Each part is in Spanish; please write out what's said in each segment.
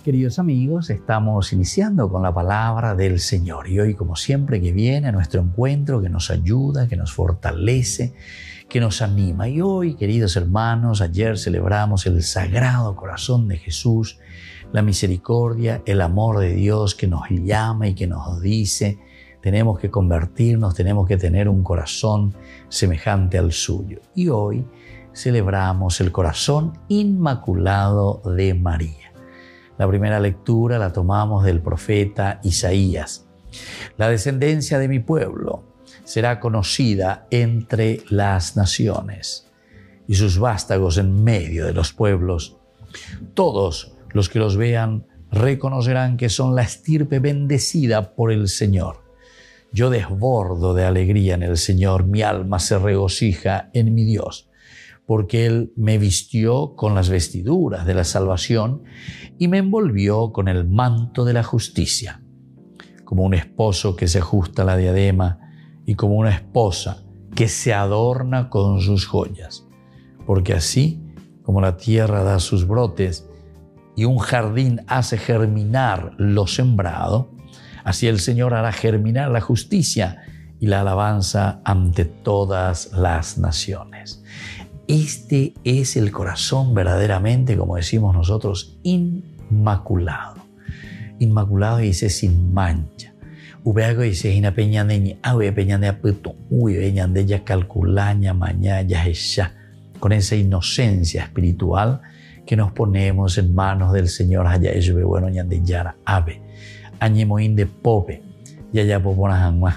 Queridos amigos, estamos iniciando con la palabra del Señor y hoy, como siempre, que viene a nuestro encuentro, que nos ayuda, que nos fortalece, que nos anima. Y hoy, queridos hermanos, ayer celebramos el Sagrado Corazón de Jesús, la misericordia, el amor de Dios que nos llama y que nos dice: tenemos que convertirnos, tenemos que tener un corazón semejante al suyo. Y hoy celebramos el corazón inmaculado de María. La primera lectura la tomamos del profeta Isaías. La descendencia de mi pueblo será conocida entre las naciones y sus vástagos en medio de los pueblos. Todos los que los vean reconocerán que son la estirpe bendecida por el Señor. Yo desbordo de alegría en el Señor, mi alma se regocija en mi Dios, porque Él me vistió con las vestiduras de la salvación y me envolvió con el manto de la justicia, como un esposo que se ajusta la diadema y como una esposa que se adorna con sus joyas. Porque así como la tierra da sus brotes y un jardín hace germinar lo sembrado, así el Señor hará germinar la justicia y la alabanza ante todas las naciones. Este es el corazón verdaderamente, como decimos nosotros, inmaculado. Inmaculado dice sin mancha. Ubeago dice hina peñaneña, awe peñanea puto, uy peñande ya calculaña, maña, ya ella. Con esa inocencia espiritual que nos ponemos en manos del Señor, allá ello bueno ñande yara ave. Añemoín de pope, ya ya popona jamás,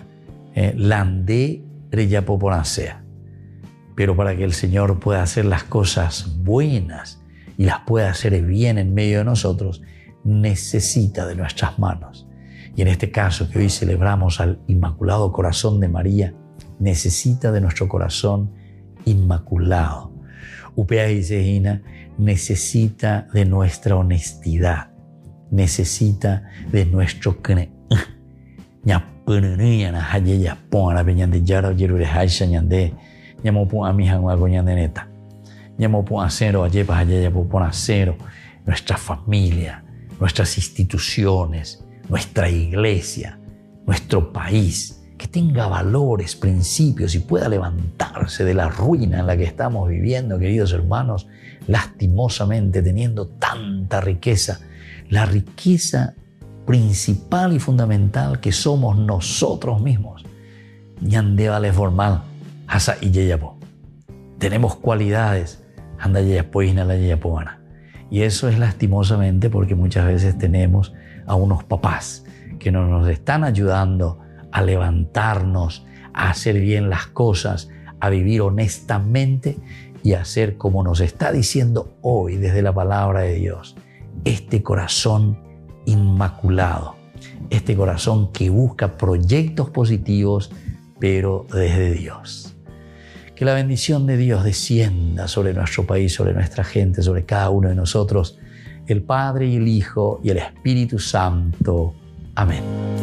landé reya popona sea. Pero para que el Señor pueda hacer las cosas buenas y las pueda hacer bien en medio de nosotros, necesita de nuestras manos. Y en este caso que hoy celebramos al Inmaculado Corazón de María, necesita de nuestro corazón inmaculado. Upea y Sejina necesita de nuestra honestidad, necesita de nuestro nuestra familia, nuestras instituciones, nuestra iglesia, nuestro país, que tenga valores, principios y pueda levantarse de la ruina en la que estamos viviendo, queridos hermanos, lastimosamente teniendo tanta riqueza, la riqueza principal y fundamental que somos nosotros mismos. Ñande vale formal, hasa y yeyapo. Tenemos cualidades, anda yeyapo y la yeyapoana. Y eso es lastimosamente porque muchas veces tenemos a unos papás que no nos están ayudando a levantarnos, a hacer bien las cosas, a vivir honestamente y a hacer como nos está diciendo hoy desde la palabra de Dios. Este corazón inmaculado, este corazón que busca proyectos positivos, pero desde Dios. Que la bendición de Dios descienda sobre nuestro país, sobre nuestra gente, sobre cada uno de nosotros, el Padre y el Hijo y el Espíritu Santo. Amén.